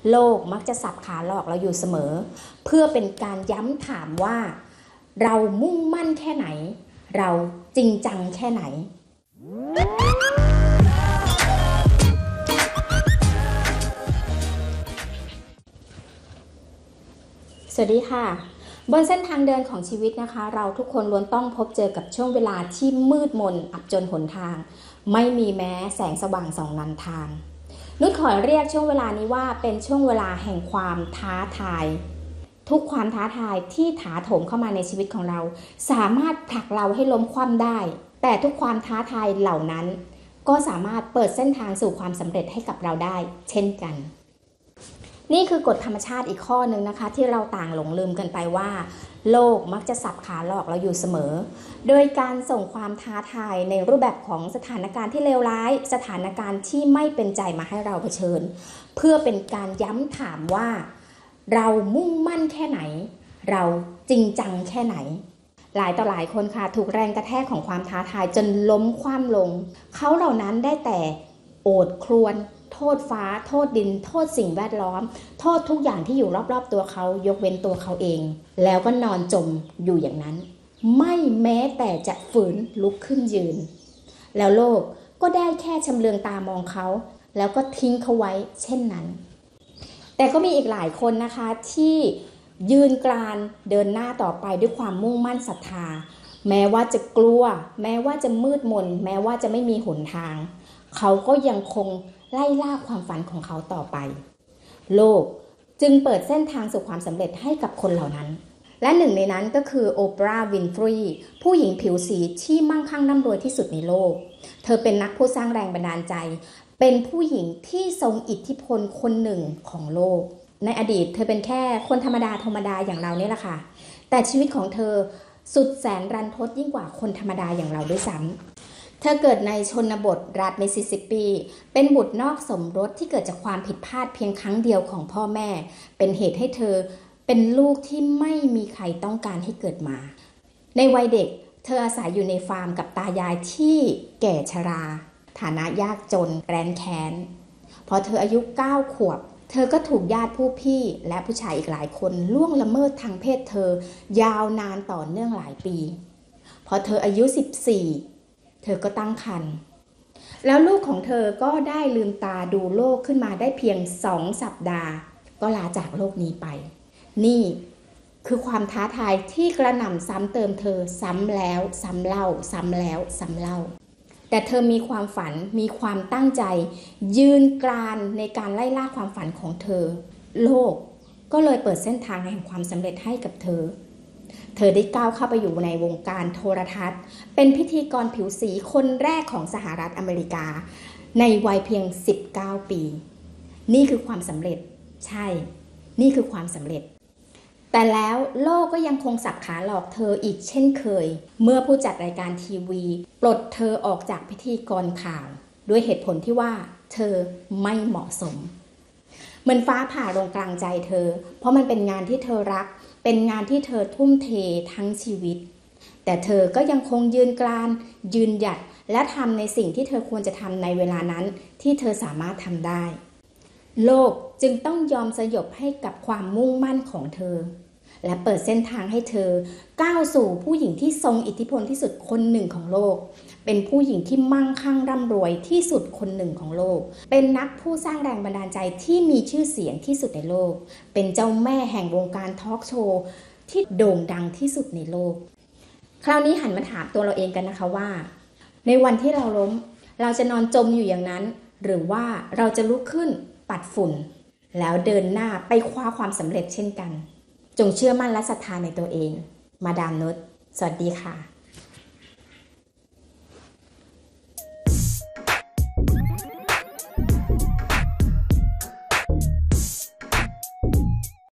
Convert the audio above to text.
โลกมักจะสับขาหลอกเราอยู่เสมอเพื่อเป็นการย้ำถามว่าเรามุ่งมั่นแค่ไหนเราจริงจังแค่ไหนสวัสดีค่ะบนเส้นทางเดินของชีวิตนะคะเราทุกคนล้วนต้องพบเจอกับช่วงเวลาที่มืดมนอับจนหนทางไม่มีแม้แสงสว่างส่องนำทางนุชขอเรียกช่วงเวลานี้ว่าเป็นช่วงเวลาแห่งความท้าทายทุกความท้าทายที่ถาโถมเข้ามาในชีวิตของเราสามารถผลักเราให้ล้มคว่ำได้แต่ทุกความท้าทายเหล่านั้นก็สามารถเปิดเส้นทางสู่ความสำเร็จให้กับเราได้เช่นกันนี่คือกฎธรรมชาติอีกข้อหนึ่งนะคะที่เราต่างหลงลืมกันไปว่าโลกมักจะสับขาหลอกเราอยู่เสมอโดยการส่งความท้าทายในรูปแบบของสถานการณ์ที่เลวร้ายสถานการณ์ที่ไม่เป็นใจมาให้เราเผชิญเพื่อเป็นการย้ำถามว่าเรามุ่งมั่นแค่ไหนเราจริงจังแค่ไหนหลายต่อหลายคนค่ะถูกแรงกระแทกของความท้าทายจนล้มคว่ำลงเขาเหล่านั้นได้แต่โอดครวญโทษฟ้าโทษดินโทษสิ่งแวดล้อมโทษทุกอย่างที่อยู่รอบๆตัวเขายกเว้นตัวเขาเองแล้วก็นอนจมอยู่อย่างนั้นไม่แม้แต่จะฝืนลุกขึ้นยืนแล้วโลกก็ได้แค่ชำเลืองตามองเขาแล้วก็ทิ้งเขาไว้เช่นนั้นแต่ก็มีอีกหลายคนนะคะที่ยืนกรานเดินหน้าต่อไปด้วยความมุ่งมั่นศรัทธาแม้ว่าจะกลัวแม้ว่าจะมืดมนแม้ว่าจะไม่มีหนทางเขาก็ยังคงไล่ล่าความฝันของเขาต่อไปโลกจึงเปิดเส้นทางสู่ความสำเร็จให้กับคนเหล่านั้นและหนึ่งในนั้นก็คือโอปราห์ วินฟรีผู้หญิงผิวสีที่มั่งคั่งร่ำรวยที่สุดในโลกเธอเป็นนักผู้สร้างแรงบันดาลใจเป็นผู้หญิงที่ทรงอิทธิพลคนหนึ่งของโลกในอดีตเธอเป็นแค่คนธรรมดาอย่างเราเนี่ยแหละค่ะแต่ชีวิตของเธอสุดแสนรันทดยิ่งกว่าคนธรรมดาอย่างเราด้วยซ้ำเธอเกิดในชนบทรัฐมิสซิสซิปปีเป็นบุตรนอกสมรสที่เกิดจากความผิดพลาดเพียงครั้งเดียวของพ่อแม่เป็นเหตุให้เธอเป็นลูกที่ไม่มีใครต้องการให้เกิดมาในวัยเด็กเธออาศัยอยู่ในฟาร์มกับตายายที่แก่ชราฐานะยากจนแร้นแค้นพอเธออายุ9 ขวบเธอก็ถูกญาติผู้พี่และผู้ชายอีกหลายคนล่วงละเมิดทางเพศเธอยาวนานต่อเนื่องหลายปีพอเธออายุ14เธอก็ตั้งครรภ์แล้วลูกของเธอก็ได้ลืมตาดูโลกขึ้นมาได้เพียง2 สัปดาห์ก็ลาจากโลกนี้ไปนี่คือความท้าทายที่กระหน่ำซ้ำเติมเธอซ้ำแล้วซ้ำเล่าซ้ำแล้วซ้ำเล่าแต่เธอมีความฝันมีความตั้งใจยืนกรานในการไล่ล่าความฝันของเธอโลกก็เลยเปิดเส้นทางแห่งความสำเร็จให้กับเธอได้ก้าวเข้าไปอยู่ในวงการโทรทัศน์เป็นพิธีกรผิวสีคนแรกของสหรัฐอเมริกาในวัยเพียง19 ปีนี่คือความสำเร็จใช่นี่คือความสำเร็จแต่แล้วโลกก็ยังคงสับขาหลอกเธออีกเช่นเคยเมื่อผู้จัดรายการทีวีปลดเธอออกจากพิธีกรข่าวด้วยเหตุผลที่ว่าเธอไม่เหมาะสมเหมือนฟ้าผ่าลงกลางใจเธอเพราะมันเป็นงานที่เธอรักเป็นงานที่เธอทุ่มเททั้งชีวิตแต่เธอก็ยังคงยืนกรานยืนหยัดและทำในสิ่งที่เธอควรจะทำในเวลานั้นที่เธอสามารถทำได้โลกจึงต้องยอมสยบให้กับความมุ่งมั่นของเธอและเปิดเส้นทางให้เธอก้าวสู่ผู้หญิงที่ทรงอิทธิพลที่สุดคนหนึ่งของโลกเป็นผู้หญิงที่มั่งคั่งร่ำรวยที่สุดคนหนึ่งของโลกเป็นนักผู้สร้างแรงบันดาลใจที่มีชื่อเสียงที่สุดในโลกเป็นเจ้าแม่แห่งวงการทอล์กโชว์ที่โด่งดังที่สุดในโลกคราวนี้หันมาถามตัวเราเองกันนะคะว่าในวันที่เราล้มเราจะนอนจมอยู่อย่างนั้นหรือว่าเราจะลุกขึ้นปัดฝุ่นแล้วเดินหน้าไปคว้าความสำเร็จเช่นกันจงเชื่อมั่นและศรัทธาในตัวเองมาดามนุชสวัสดีค่ะ